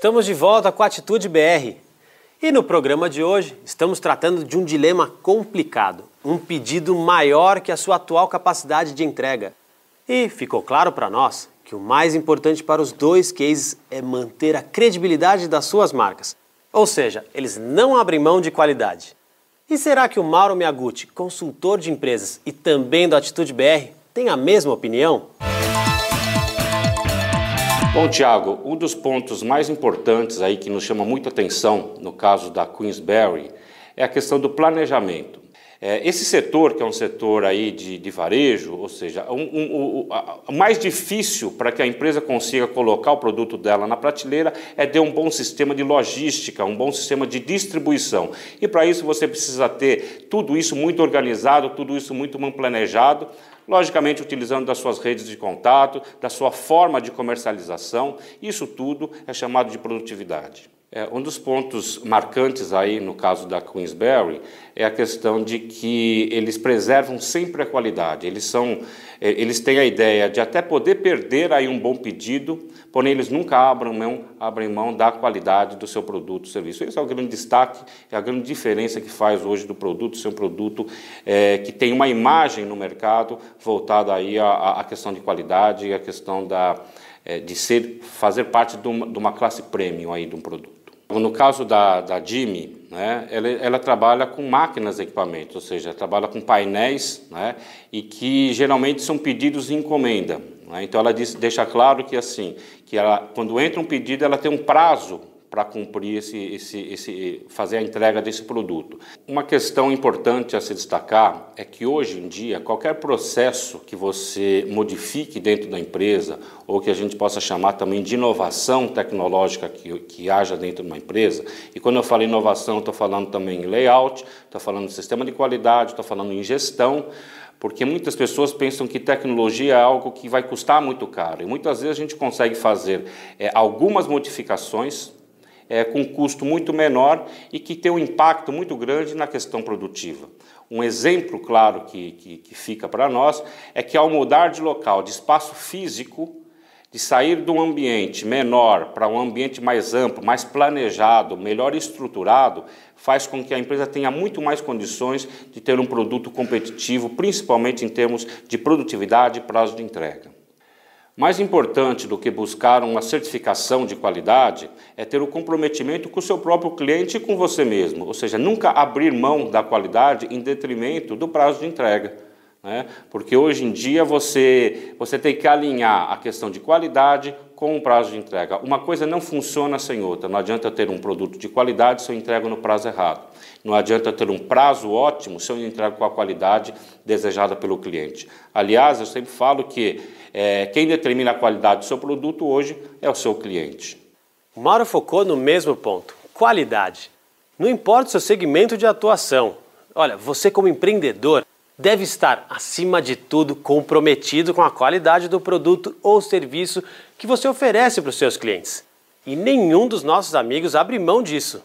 Estamos de volta com a Atitude BR. E no programa de hoje, estamos tratando de um dilema complicado. Um pedido maior que a sua atual capacidade de entrega. E ficou claro para nós que o mais importante para os dois cases é manter a credibilidade das suas marcas. Ou seja, eles não abrem mão de qualidade. E será que o Mauro Miyaguchi, consultor de empresas e também do Atitude BR, tem a mesma opinião? Bom, Thiago, um dos pontos mais importantes aí que nos chama muita atenção no caso da Queensberry é a questão do planejamento. Esse setor, que é um setor aí de varejo, ou seja, o mais difícil para que a empresa consiga colocar o produto dela na prateleira é ter um bom sistema de logística, um bom sistema de distribuição. E para isso você precisa ter tudo isso muito organizado, tudo isso muito bem planejado, logicamente utilizando das suas redes de contato, da sua forma de comercialização. Isso tudo é chamado de produtividade. Um dos pontos marcantes aí no caso da Queensberry é a questão de que eles preservam sempre a qualidade. Eles têm a ideia de até poder perder aí um bom pedido, porém eles nunca abrem mão da qualidade do seu produto ou serviço. Esse é o grande destaque, é a grande diferença que faz hoje do produto ser um produto que tem uma imagem no mercado voltada aí à questão de qualidade e à questão de fazer parte de uma classe premium aí de um produto. No caso da Jimmy, né, ela trabalha com máquinas e equipamentos, ou seja, trabalha com painéis, né, e que geralmente são pedidos em encomenda. Né, então ela deixa claro que assim, quando entra um pedido, ela tem um prazo para cumprir fazer a entrega desse produto. Uma questão importante a se destacar é que hoje em dia qualquer processo que você modifique dentro da empresa ou que a gente possa chamar também de inovação tecnológica que haja dentro de uma empresa, e quando eu falo inovação estou falando também em layout, estou falando em sistema de qualidade, estou falando em gestão, porque muitas pessoas pensam que tecnologia é algo que vai custar muito caro, e muitas vezes a gente consegue fazer algumas modificações com um custo muito menor e que tem um impacto muito grande na questão produtiva. Um exemplo claro que fica para nós é que ao mudar de local, de espaço físico, de sair de um ambiente menor para um ambiente mais amplo, mais planejado, melhor estruturado, faz com que a empresa tenha muito mais condições de ter um produto competitivo, principalmente em termos de produtividade e prazo de entrega. Mais importante do que buscar uma certificação de qualidade é ter o comprometimento com o seu próprio cliente e com você mesmo, ou seja, nunca abrir mão da qualidade em detrimento do prazo de entrega, né? Porque hoje em dia você tem que alinhar a questão de qualidade com o prazo de entrega. Uma coisa não funciona sem outra. Não adianta ter um produto de qualidade se eu entrego no prazo errado. Não adianta ter um prazo ótimo se eu entrego com a qualidade desejada pelo cliente. Aliás, eu sempre falo que quem determina a qualidade do seu produto hoje é o seu cliente. O Mauro focou no mesmo ponto, qualidade. Não importa o seu segmento de atuação. Olha, você como empreendedor deve estar, acima de tudo, comprometido com a qualidade do produto ou serviço que você oferece para os seus clientes. E nenhum dos nossos amigos abre mão disso.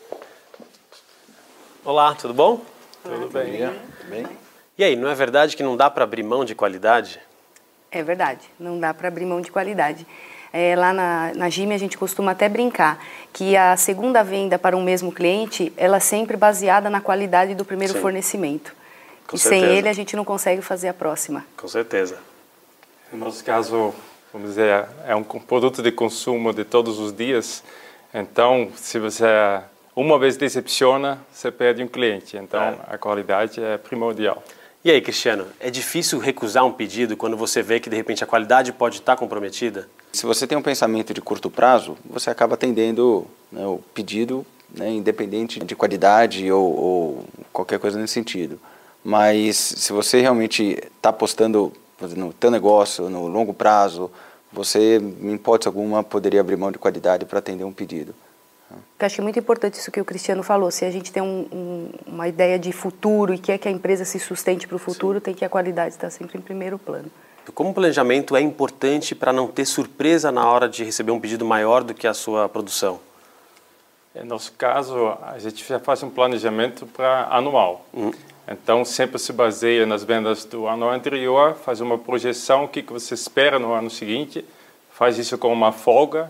Olá, tudo bom? Tudo bem. Bem? E aí, não é verdade que não dá para abrir mão de qualidade? É verdade, não dá para abrir mão de qualidade. Lá na Jimmy a gente costuma até brincar que a segunda venda para um mesmo cliente, ela é sempre baseada na qualidade do primeiro fornecimento. Com e certeza. sem ele a gente não consegue fazer a próxima. Com certeza. No nosso caso, vamos dizer, é um produto de consumo de todos os dias. Então, se você uma vez decepciona, você perde um cliente. Então, a qualidade é primordial. E aí, Cristiano, é difícil recusar um pedido quando você vê que de repente a qualidade pode estar comprometida? Se você tem um pensamento de curto prazo, você acaba atendendo, né, o pedido, né, independente de qualidade ou qualquer coisa nesse sentido. Mas se você realmente está apostando no teu negócio, no longo prazo, você, em hipótese alguma, poderia abrir mão de qualidade para atender um pedido. Eu acho que é muito importante isso que o Cristiano falou. Se a gente tem uma ideia de futuro e quer que a empresa se sustente para o futuro, tem que a qualidade estar sempre em primeiro plano. Como o planejamento é importante para não ter surpresa na hora de receber um pedido maior do que a sua produção? No nosso caso, a gente já faz um planejamento para anual. Então, sempre se baseia nas vendas do ano anterior, faz uma projeção, o que você espera no ano seguinte, faz isso com uma folga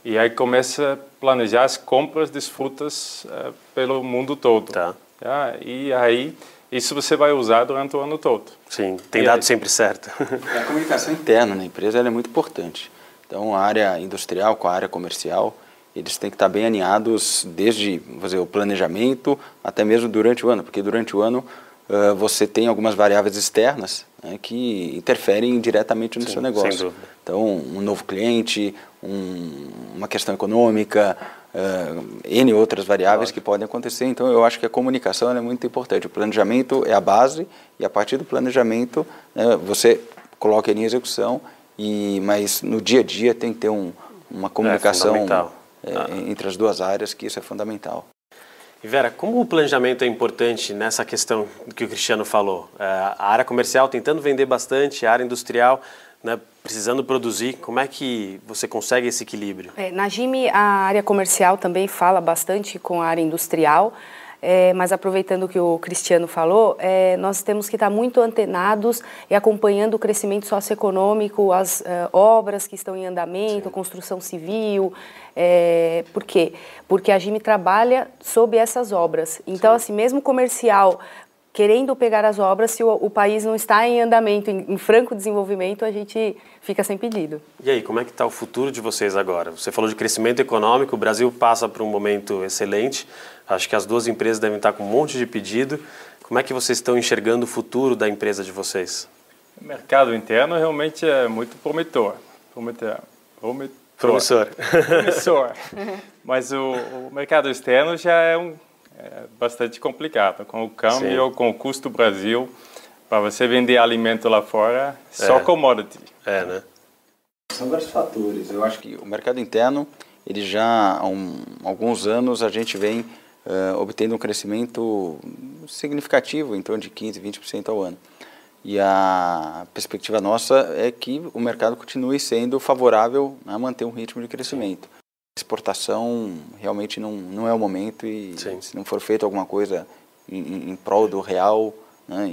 E aí começa a planejar as compras de frutas pelo mundo todo. Tá. E aí isso você vai usar durante o ano todo. Sim, tem dado sempre certo. A comunicação interna na empresa ela é muito importante. Então, a área industrial com a área comercial, eles têm que estar bem alinhados desde o planejamento até mesmo durante o ano, porque durante o ano você tem algumas variáveis externas, né, que interferem diretamente no seu negócio. Sem dúvida. Então, um novo cliente, uma questão econômica, N outras variáveis que podem acontecer. Então, eu acho que a comunicação é muito importante. O planejamento é a base e, a partir do planejamento, né, você coloca ele em execução, mas no dia a dia tem que ter uma comunicação entre as duas áreas, que isso é fundamental. E Vera, como o planejamento é importante nessa questão que o Cristiano falou? A área comercial tentando vender bastante, a área industrial, né, precisando produzir, como é que você consegue esse equilíbrio? Na GIMI, a área comercial também fala bastante com a área industrial, mas aproveitando o que o Cristiano falou, nós temos que estar muito antenados e acompanhando o crescimento socioeconômico, as obras que estão em andamento, construção civil. Por quê? Porque a GIMI trabalha sob essas obras. Então, assim, mesmo comercial querendo pegar as obras, se o país não está em andamento, em franco desenvolvimento, a gente fica sem pedido. E aí, como é que está o futuro de vocês agora? Você falou de crescimento econômico, o Brasil passa por um momento excelente, acho que as duas empresas devem estar com um monte de pedido. Como é que vocês estão enxergando o futuro da empresa de vocês? O mercado interno realmente é muito promissor. Mas o mercado externo já é bastante complicado. Com o câmbio, com o custo do Brasil, para você vender alimento lá fora, só commodity. Né? São vários fatores. Eu acho que o mercado interno, ele já há alguns anos a gente vem obtendo um crescimento significativo, em torno de 15%, 20% ao ano. E a perspectiva nossa é que o mercado continue sendo favorável a manter um ritmo de crescimento. Exportação realmente não é o momento e se não for feito alguma coisa em prol do real, né,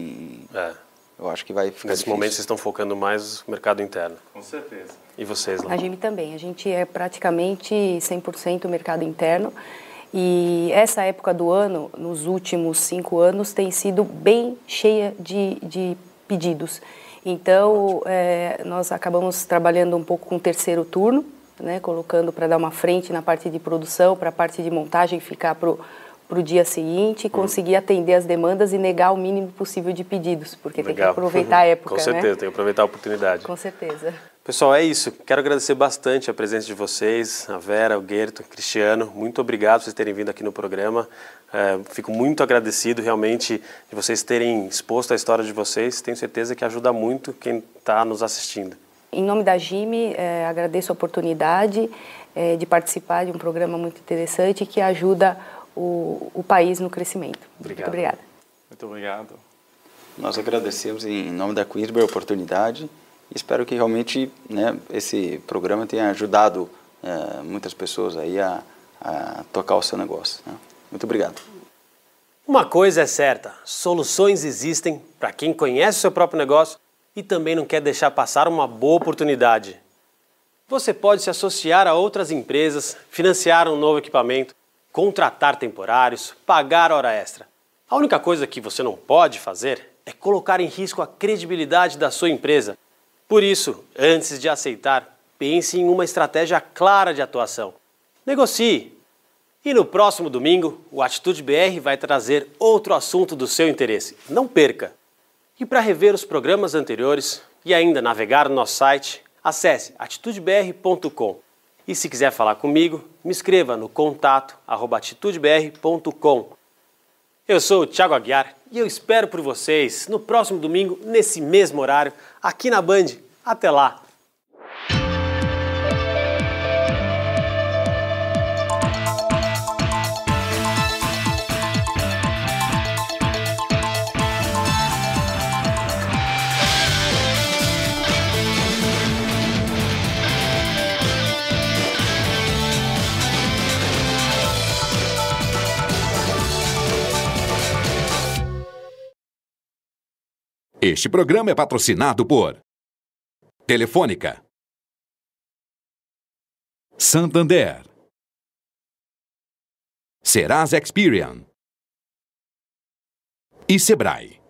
eu acho que vai ficar Nesse difícil. momento vocês estão focando mais no mercado interno. Com certeza. E vocês lá? A GIMI também. A gente é praticamente 100% mercado interno. E essa época do ano, nos últimos 5 anos, tem sido bem cheia de pedidos. Então, nós acabamos trabalhando um pouco com o terceiro turno, né, colocando para dar uma frente na parte de produção, para a parte de montagem ficar para o dia seguinte, conseguir atender as demandas e negar o mínimo possível de pedidos, porque tem que aproveitar a época. Com certeza, né? tem que aproveitar a oportunidade. Com certeza. Pessoal, é isso. Quero agradecer bastante a presença de vocês, a Vera, o Gerto, o Cristiano. Muito obrigado por vocês terem vindo aqui no programa. Fico muito agradecido realmente de vocês terem exposto a história de vocês. Tenho certeza que ajuda muito quem está nos assistindo. Em nome da GIMI, agradeço a oportunidade de participar de um programa muito interessante que ajuda o país no crescimento. Obrigado. Muito obrigada. Muito obrigado. Nós agradecemos em nome da Queensberry a oportunidade e espero que realmente, né, esse programa tenha ajudado muitas pessoas aí a tocar o seu negócio. Né? Muito obrigado. Uma coisa é certa, soluções existem para quem conhece o seu próprio negócio e também não quer deixar passar uma boa oportunidade. Você pode se associar a outras empresas, financiar um novo equipamento, contratar temporários, pagar hora extra. A única coisa que você não pode fazer é colocar em risco a credibilidade da sua empresa. Por isso, antes de aceitar, pense em uma estratégia clara de atuação. Negocie. E no próximo domingo, o Atitude BR vai trazer outro assunto do seu interesse. Não perca! E para rever os programas anteriores e ainda navegar no nosso site, acesse atitudebr.com. E se quiser falar comigo, me escreva no contato@atitudebr.com. Eu sou o Thiago Aguiar e eu espero por vocês no próximo domingo, nesse mesmo horário, aqui na Band. Até lá! Este programa é patrocinado por Telefônica, Santander, Serasa Experian e Sebrae.